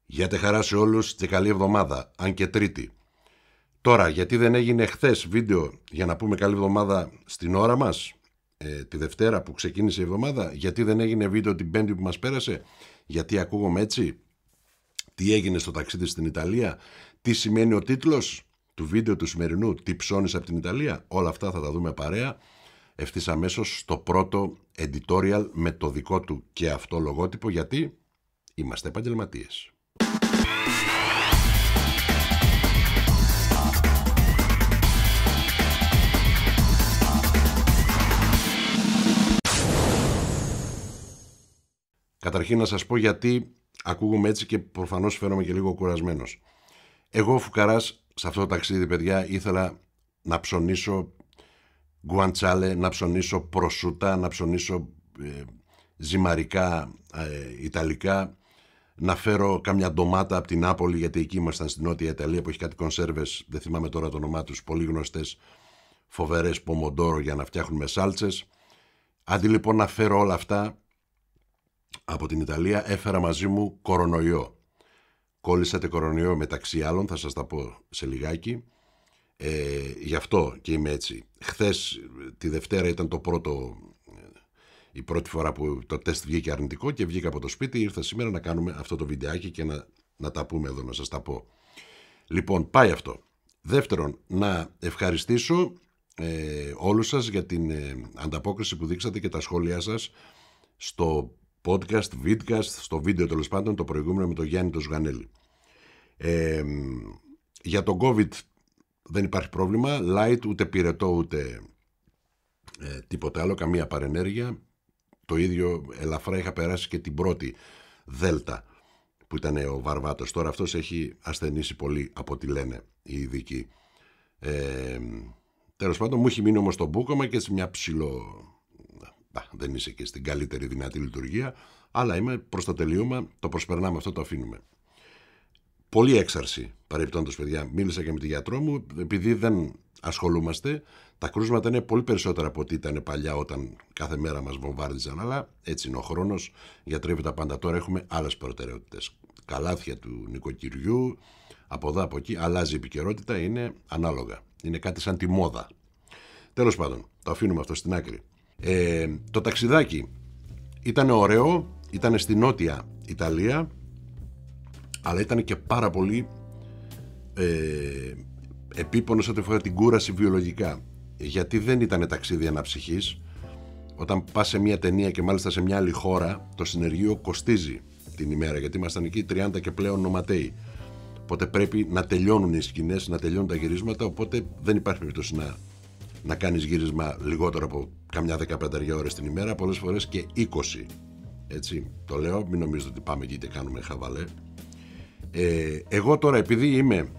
Για τη χαρά σε όλους και καλή εβδομάδα, αν και Τρίτη. Τώρα, γιατί δεν έγινε χθες βίντεο για να πούμε καλή εβδομάδα στην ώρα μας, τη Δευτέρα που ξεκίνησε η εβδομάδα, γιατί δεν έγινε βίντεο την Πέμπτη που μας πέρασε, γιατί ακούγομαι έτσι, τι έγινε στο ταξίδι στην Ιταλία, τι σημαίνει ο τίτλος του βίντεο του σημερινού, τι ψώνεις από την Ιταλία, όλα αυτά θα τα δούμε παρέα ευθύς αμέσως στο πρώτο editorial με το δικό του και αυτό λογότυπο, γιατί είμαστε επαγγελματίες. Καταρχήν να σας πω γιατί ακούγομαι έτσι και προφανώς φαίνομαι και λίγο κουρασμένος. Εγώ φουκαράς σε αυτό το ταξίδι, παιδιά, ήθελα να ψωνίσω γκουαντσάλε, να ψωνίσω προσούτα, να ψωνίσω ζυμαρικά ιταλικά, να φέρω κάμια ντομάτα από την Νάπολη, γιατί εκεί ήμασταν στην Νότια Ιταλία που έχει κάτι κονσέρβες, δεν θυμάμαι τώρα το όνομά τους, πολύ γνωστές, φοβερές, πομοντόρο για να φτιάχνουμε σάλτσες. Αντί λοιπόν να φέρω όλα αυτά από την Ιταλία, έφερα μαζί μου κορονοϊό. Κόλλησα το κορονοϊό μεταξύ άλλων, θα σας τα πω σε λιγάκι. Γι' αυτό και είμαι έτσι. Χθες τη Δευτέρα ήταν η πρώτη φορά που το τεστ βγήκε αρνητικό και βγήκα από το σπίτι. Ήρθα σήμερα να κάνουμε αυτό το βιντεάκι και να τα πούμε εδώ, να σας τα πω. Λοιπόν, πάει αυτό. Δεύτερον, να ευχαριστήσω όλους σας για την ανταπόκριση που δείξατε και τα σχόλιά σας στο podcast, vidcast, στο βίντεο τέλος πάντων, το προηγούμενο με τον Γιάννη τον Σγανέλη. Για τον COVID δεν υπάρχει πρόβλημα, light, ούτε πυρετό, ούτε τίποτα άλλο, καμία παρενέργεια. Το ίδιο ελαφρά είχα περάσει και την πρώτη Δέλτα που ήταν ο Βαρβάτος. Τώρα αυτός έχει ασθενήσει πολύ από ό,τι λένε οι ειδικοί. Τέλος πάντων μου έχει μείνει όμως το μπούκομα και σε μια δεν είσαι και στην καλύτερη δυνατή λειτουργία, αλλά είμαι προς το τελείωμα, το προσπερνάμε αυτό, το αφήνουμε. Πολύ έξαρση παρεμπιπτόντως, παιδιά. Μίλησα και με τη γιατρό μου, επειδή δεν ασχολούμαστε, τα κρούσματα είναι πολύ περισσότερα από ό,τι ήταν παλιά όταν κάθε μέρα μας βομβάρδιζαν, αλλά έτσι είναι ο χρόνος, γιατρεύει τα πάντα. Τώρα έχουμε άλλες προτεραιότητες. Καλάθια του νοικοκυριού, από εδώ από εκεί, αλλάζει η επικαιρότητα, είναι ανάλογα. Είναι κάτι σαν τη μόδα. Τέλος πάντων, το αφήνουμε αυτό στην άκρη. Το ταξιδάκι ήταν ωραίο, ήταν στη Νότια Ιταλία, αλλά ήταν και πάρα πολύ επίπονο σε ό,τι αφορά την κούραση βιολογικά, γιατί δεν ήταν ταξίδι αναψυχής. Όταν πας σε μια ταινία και μάλιστα σε μια άλλη χώρα, το συνεργείο κοστίζει την ημέρα, γιατί ήμασταν εκεί 30 και πλέον νοματέοι, οπότε πρέπει να τελειώνουν οι σκηνές, να τελειώνουν τα γυρίσματα, οπότε δεν υπάρχει περίπτωση να κάνεις γύρισμα λιγότερο από καμιά 15 ώρες την ημέρα, πολλές φορές και 20. Έτσι, το λέω, μην νομίζετε ότι πάμε εκεί και κάνουμε χαβαλέ. Εγώ τώρα, επειδή είμαι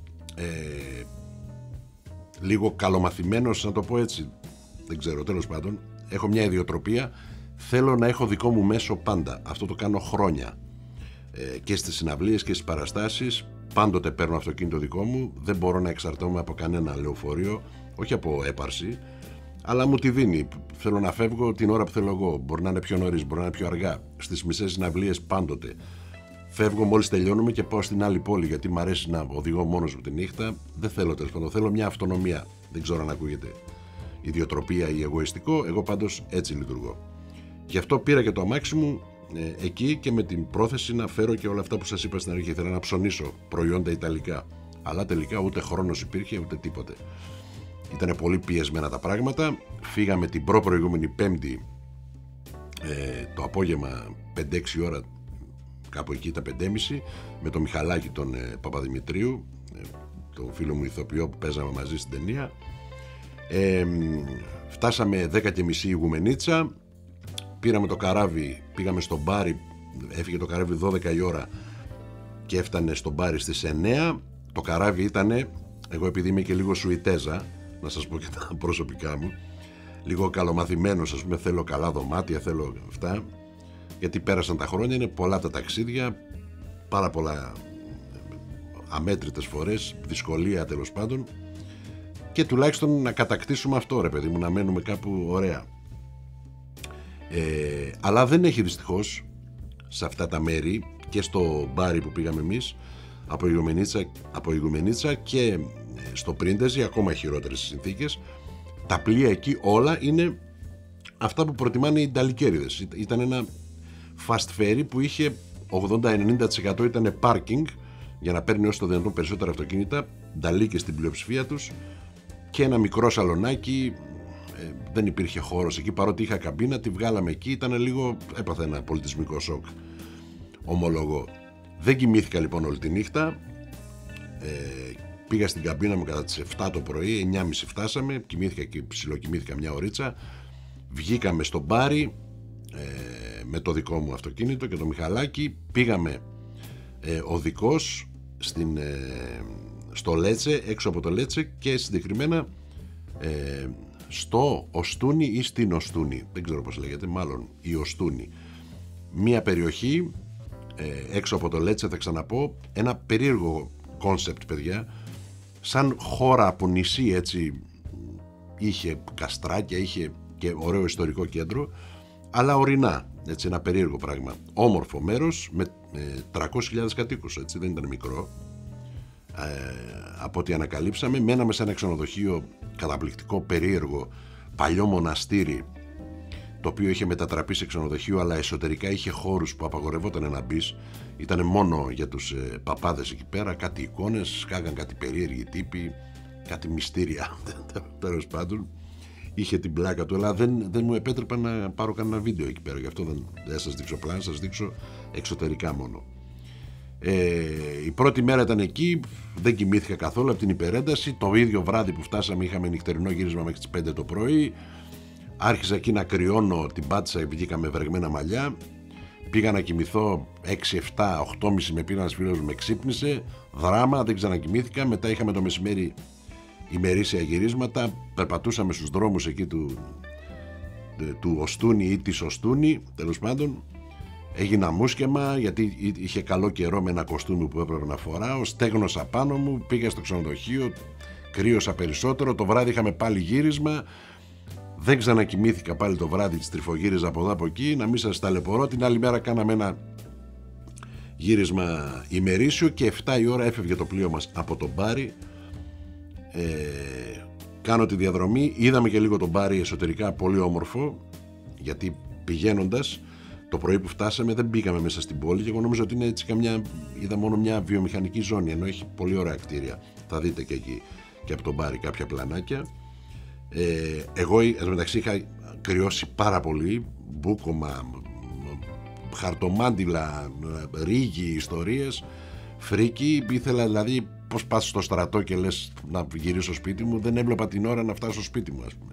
λίγο καλομαθημένος, να το πω έτσι, δεν ξέρω, τέλος πάντων, έχω μια ιδιοτροπία, θέλω να έχω δικό μου μέσο πάντα. Αυτό το κάνω χρόνια. Και στις συναυλίες και στις παραστάσεις, πάντοτε παίρνω αυτοκίνητο δικό μου, δεν μπορώ να εξαρτώμαι από κανένα λεωφορείο, όχι από έπαρση, αλλά μου τη δίνει. Θέλω να φεύγω την ώρα που θέλω εγώ. Μπορεί να είναι πιο νωρίς, μπορεί να είναι πιο αργά. Στις μισές συναυλίες πάντοτε φεύγω μόλις τελειώνουμε και πάω στην άλλη πόλη, γιατί μου αρέσει να οδηγώ μόνος μου τη νύχτα. Δεν θέλω, τέλος πάντων, θέλω μια αυτονομία. Δεν ξέρω αν ακούγεται ιδιοτροπία ή εγωιστικό. Εγώ πάντως έτσι λειτουργώ. Γι' αυτό πήρα και το αμάξι μου εκεί και με την πρόθεση να φέρω και όλα αυτά που σας είπα στην αρχή. Ήθελα να ψωνίσω προϊόντα ιταλικά. Αλλά τελικά ούτε χρόνος υπήρχε ούτε τίποτε. Ήτανε πολύ πιεσμένα τα πράγματα. Φύγαμε την προηγούμενη Πέμπτη το απόγευμα 5-6 ώρα, κάπου εκεί τα 5.30, με τον Μιχαλάκη τον Παπαδημητρίου, τον φίλο μου ηθοποιό που παίζαμε μαζί στην ταινία. Φτάσαμε 10.30 Ιγουμενίτσα, πήραμε το καράβι, πήγαμε στο Μπάρι, έφυγε το καράβι 12 η ώρα και έφτανε στο Μπάρι στις 9. Το καράβι ήτανε, εγώ επειδή είμαι και λίγο Σουητέζα, να σας πω και τα προσωπικά μου, λίγο καλομαθημένος, ας πούμε, θέλω καλά δωμάτια, θέλω αυτά, γιατί πέρασαν τα χρόνια, είναι πολλά τα ταξίδια, πάρα πολλά αμέτρητες φορές, δυσκολία τέλος πάντων, και τουλάχιστον να κατακτήσουμε αυτό, ρε παιδί μου, να μένουμε κάπου ωραία. Αλλά δεν έχει δυστυχώς σε αυτά τα μέρη και στο μπάρι που πήγαμε εμείς από Ιγουμενίτσα και στο Πρίντεζι, ακόμα χειρότερες συνθήκες. Τα πλοία εκεί όλα είναι αυτά που προτιμάνε οι νταλικέριδες. Ήταν ένα fast ferry που είχε 80-90% ήταν parking για να παίρνει όσο το δυνατόν περισσότερα αυτοκίνητα, νταλίκες στην πλειοψηφία τους, και ένα μικρό σαλονάκι. Δεν υπήρχε χώρος εκεί, παρότι είχα καμπίνα, τη βγάλαμε εκεί, ήταν λίγο, έπαθε ένα πολιτισμικό σοκ, ομολογώ. Δεν κοιμήθηκα λοιπόν όλη τη νύχτα. Πήγα στην καμπίνα μου κατά τις 7 το πρωί, 9.30 φτάσαμε, κοιμήθηκα και ψιλοκοιμήθηκα μια ωρίτσα. Βγήκαμε στο μπάρι με το δικό μου αυτοκίνητο και το Μιχαλάκι, πήγαμε οδικός στο Λέτσε, έξω από το Λέτσε, και συγκεκριμένα στο Οστούνι ή στην Οστούνι, δεν ξέρω πώς λέγεται, μάλλον η Οστούνι, μια περιοχή έξω από το Λέτσε, θα ξαναπώ, ένα περίεργο κόνσεπτ, παιδιά, σαν χώρα από νησί, έτσι, είχε καστράκια, είχε και ωραίο ιστορικό κέντρο, αλλά ορεινά, έτσι, ένα περίεργο πράγμα, όμορφο μέρος με 300.000 κατοίκους, έτσι, δεν ήταν μικρό. Από ό,τι ανακαλύψαμε, μέναμε σε ένα ξενοδοχείο καταπληκτικό, περίεργο, παλιό μοναστήρι, το οποίο είχε μετατραπεί σε ξενοδοχείο, αλλά εσωτερικά είχε χώρους που απαγορευόταν να μπεις. Ήταν μόνο για τους παπάδες εκεί πέρα, κάτι εικόνες, σκάγαν κάτι περίεργοι τύποι, κάτι μυστήρια, τέλος πάντων. Είχε την πλάκα του, αλλά δεν μου επέτρεπαν να πάρω κανένα βίντεο εκεί πέρα, γι' αυτό δεν σας δείξω πλάνα, σας δείξω εξωτερικά μόνο. Η πρώτη μέρα ήταν εκεί, δεν κοιμήθηκα καθόλου από την υπερένταση. Το ίδιο βράδυ που φτάσαμε είχαμε νυχτερινό γύρισμα μέχρι τις 5 το πρωί. Άρχισα εκεί να κρυώνω την πάτσα, βγήκα με βρεγμένα μαλλιά. Πήγα να κοιμηθώ 6, 7, 8.30 με πήρε ένας φίλος μου, με ξύπνησε. Δράμα, δεν ξανακοιμήθηκα. Μετά είχαμε το μεσημέρι ημερήσια γυρίσματα. Περπατούσαμε στους δρόμους εκεί του Οστούνι ή της Οστούνι, τέλος πάντων. Έγινα μουσκεμα γιατί είχε καλό καιρό με ένα κοστούμι που έπρεπε να φοράω. Στέγνωσα πάνω μου, πήγα στο ξενοδοχείο, κρύωσα περισσότερο. Το βράδυ είχαμε πάλι γύρισμα. Δεν ξανακοιμήθηκα πάλι το βράδυ, στριφογύριζα από εδώ από εκεί. Να μην σας ταλαιπωρώ, την άλλη μέρα κάναμε ένα γύρισμα ημερήσιο και 7 η ώρα έφευγε το πλοίο μας από το μπάρι. Κάνω τη διαδρομή, είδαμε και λίγο το μπάρι εσωτερικά, πολύ όμορφο, γιατί πηγαίνοντας το πρωί που φτάσαμε δεν μπήκαμε μέσα στην πόλη και εγώ νόμιζα ότι είναι έτσι είδα μόνο μια βιομηχανική ζώνη, ενώ έχει πολύ ωραία κτίρια. Θα δείτε και εκεί και από τον μπάρι κάποια πλανάκια. Εγώ μεταξύ είχα κρυώσει πάρα πολύ, μπούκομα, χαρτομάντιλα, ρίγη, ιστορίες, φρίκι. Ήθελα δηλαδή, πως πας στο στρατό και λες να γυρίσω στο σπίτι μου, δεν έβλεπα την ώρα να φτάσω στο σπίτι μου, ας πούμε.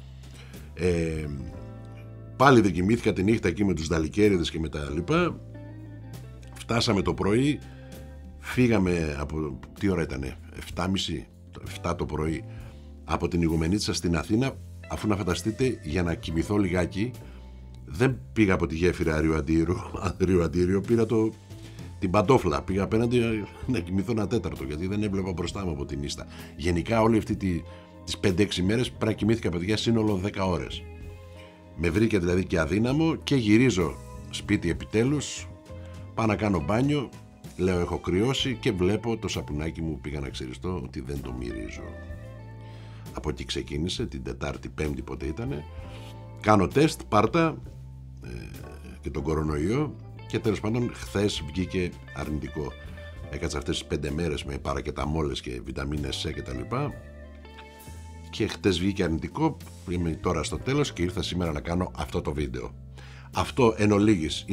Πάλι δεν κοιμήθηκα τη νύχτα εκεί με τους δαλικέριδες και με τα λοιπά. Φτάσαμε το πρωί, φύγαμε από, τι ώρα ήτανε, 7.30, 7 το πρωί, από την Ιγουμενίτσα στην Αθήνα. Αφού να φανταστείτε, για να κοιμηθώ λιγάκι, δεν πήγα από τη γέφυρα Ρίου Αντίριο, πήρα την παντόφλα, πήγα απέναντι να κοιμηθώ ένα τέταρτο, γιατί δεν έβλεπα μπροστά μου από την ίστα. Γενικά όλη αυτή τις 5-6 μέρες πρέπει να κοιμήθηκα, παιδιά, σύνολο 10 ώρες. Με βρήκε δηλαδή και αδύναμο και γυρίζω σπίτι επιτέλους, πάω να κάνω μπάνιο, λέω έχω κρυώσει και βλέπω το σαπουνάκι μου, πήγα να ξεριστώ ότι δεν το μυρίζω. Από εκεί ξεκίνησε, την Τετάρτη, Πέμπτη πότε ήτανε, κάνω τεστ, πάρτα και τον κορονοϊό και τέλος πάντων χθες βγήκε αρνητικό. Έκατσα αυτές τις 5 μέρες με παρακεταμόλες και βιταμίνες C και τα λοιπά και χτες βγήκε αρνητικό. Είμαι τώρα στο τέλος και ήρθα σήμερα να κάνω αυτό το βίντεο. Αυτό εν ολίγης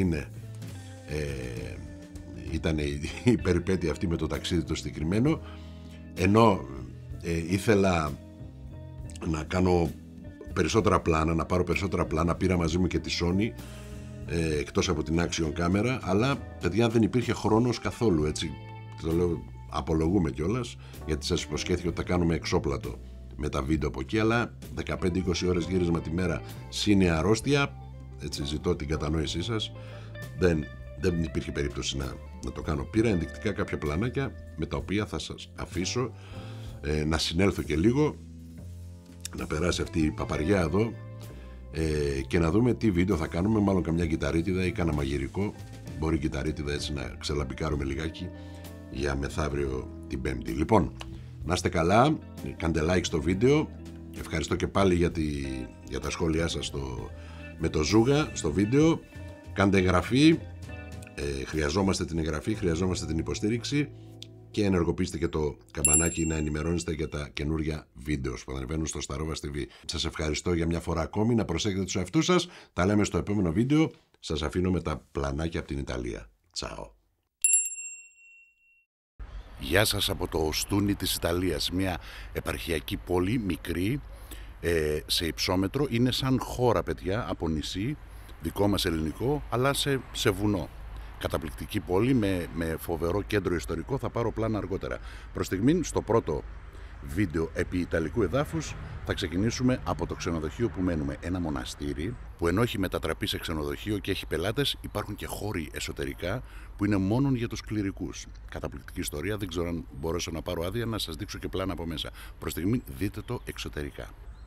ήταν η περιπέτεια αυτή με το ταξίδι το συγκεκριμένο, ενώ ήθελα να κάνω περισσότερα πλάνα, να πάρω περισσότερα πλάνα. Πήρα μαζί μου και τη Sony, εκτός από την Action κάμερα, αλλά παιδιά δεν υπήρχε χρόνος καθόλου, έτσι το λέω, απολογούμε κιόλας, γιατί σας υποσχέθηκα ότι θα κάνουμε εξώπλατο με τα βίντεο από εκεί, αλλά 15-20 ώρες γύρισμα τη μέρα συν η αρρώστια, έτσι ζητώ την κατανόησή σας, δεν υπήρχε περίπτωση να το κάνω. Πήρα ενδεικτικά κάποια πλανάκια με τα οποία θα σας αφήσω να συνέλθω και λίγο, να περάσει αυτή η παπαριά εδώ και να δούμε τι βίντεο θα κάνουμε, μάλλον καμιά κυταρίτιδα ή κάνα μαγειρικό, μπορεί η κυταρίτιδα έτσι να ξελαμπικάρουμε λιγάκι για μεθαύριο την Πέμπτη. Λοιπόν, να είστε καλά, κάντε like στο βίντεο. Ευχαριστώ και πάλι για τα σχόλιά σας με το Ζούγα στο βίντεο. Κάντε εγγραφή, χρειαζόμαστε την εγγραφή, χρειαζόμαστε την υποστήριξη και ενεργοποιήστε και το καμπανάκι να ενημερώνεστε για τα καινούργια βίντεο που ανεβαίνουν στο Starovas TV. Σας ευχαριστώ για μια φορά ακόμη, να προσέχετε τους εαυτούς σας. Τα λέμε στο επόμενο βίντεο. Σας αφήνω με τα πλανάκια από την Ιταλία. Τσάω. Γεια σας από το Οστούνι της Ιταλίας, μια επαρχιακή πόλη μικρή σε υψόμετρο. Είναι σαν χώρα, παιδιά, από νησί, δικό μας ελληνικό, αλλά σε βουνό. Καταπληκτική πόλη με φοβερό κέντρο ιστορικό, θα πάρω πλάνα αργότερα. Προς στιγμήν, στο πρώτο βίντεο επί Ιταλικού εδάφους θα ξεκινήσουμε από το ξενοδοχείο που μένουμε. Ένα μοναστήρι που ενώ έχει μετατραπεί σε ξενοδοχείο και έχει πελάτες, υπάρχουν και χώροι εσωτερικά που είναι μόνον για τους κληρικούς. Καταπληκτική ιστορία, δεν ξέρω αν μπορέσω να πάρω άδεια να σας δείξω και πλάνα από μέσα. Προς στιγμή δείτε το εξωτερικά.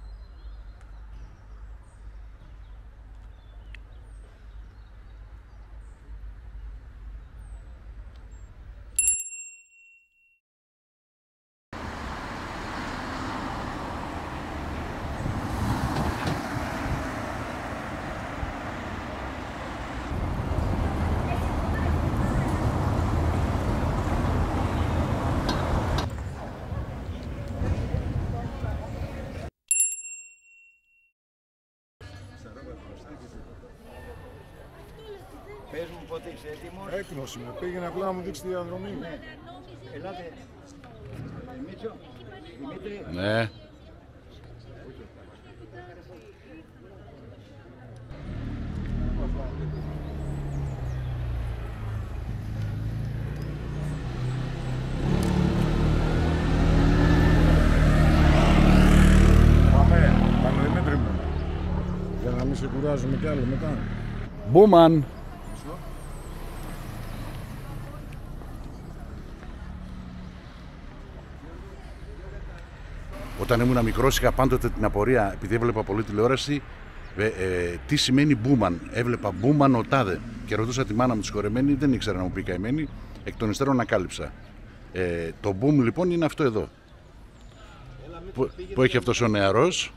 Πες μου πότε είσαι έτοιμος. Έτοιμος είμαι. Πήγαινε απλά να μου δείξει τη διαδρομή. Ναι. Ελάτε. Μίτσο, Δημήτρη. Ναι. Πάμε Δημήτρη μου. Για να μην σε κουράζουμε κι άλλο μετά. Μπούμαν. Όταν ήμουν μικρός είχα πάντοτε την απορία, επειδή έβλεπα πολύ τηλεόραση, τι σημαίνει μπούμαν. Έβλεπα μπούμαν ο τάδε και ρωτούσα τη μάνα μου τη συγχωρεμένη, δεν ήξερα να μου πει καημένη, εκ των υστέρων ανακάλυψα. Το boom λοιπόν είναι αυτό εδώ που έχει αυτός ο νεαρός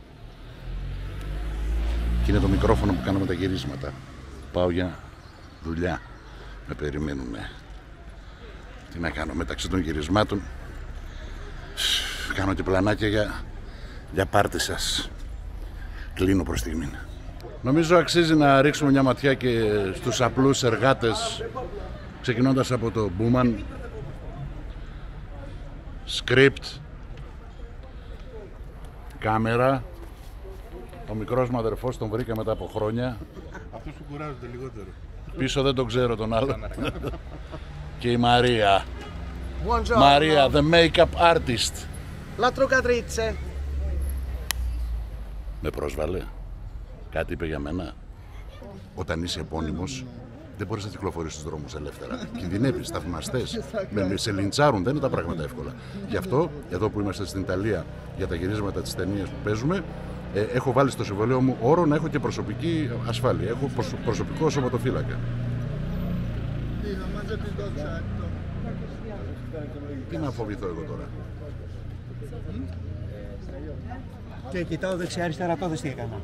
και είναι το μικρόφωνο που κάνουμε τα γυρίσματα. Πάω για δουλειά, με περιμένουνε. Τι να κάνω μεταξύ των γυρισμάτων, κάνω και πλανάκια για πάρτι σας. Κλείνω προς στιγμή. Νομίζω αξίζει να ρίξουμε μια ματιά και στους απλούς εργάτες, ξεκινώντας από το Booman, script, κάμερα. Ο μικρός μου αδερφός τον βρήκα μετά από χρόνια. Αυτούς που κουράζονται λιγότερο. Πίσω δεν τον ξέρω τον άλλο. Και η Μαρία. Buongiorno. Μαρία, the make-up artist. La truccatrice. Με πρόσβαλε. Κάτι είπε για μένα. Όταν είσαι επώνυμος, δεν μπορείς να κυκλοφορείς στους δρόμους ελεύθερα. Κινδυνεύεις, θαυμαστές. Σε λιντσάρουν, δεν είναι τα πράγματα εύκολα. Γι' αυτό, εδώ που είμαστε στην Ιταλία για τα γυρίσματα της ταινίας που παίζουμε, έχω βάλει στο συμβολέο μου όρο να έχω και προσωπική ασφάλεια. Έχω προσωπικό σωματοφύλακα. Τι να φοβηθώ εγώ τώρα. Και κοιτάω δεξιά-αριστερά, το δες τι έκανα.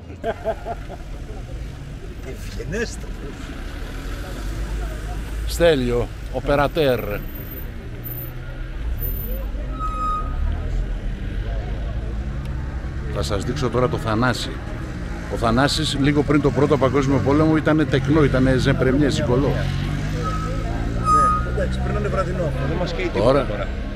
Ευγενέστατο. Στέλιο, οπερατέρ. Θα σας δείξω τώρα το Θανάση. Ο Θανάσης λίγο πριν το πρώτο παγκόσμιο πόλεμο ήταν τεκνό, ήταν ζεμπρεμιέ, σικολό. Εντάξει, πριν είναι βραδινό, δεν μας καίει Τώρα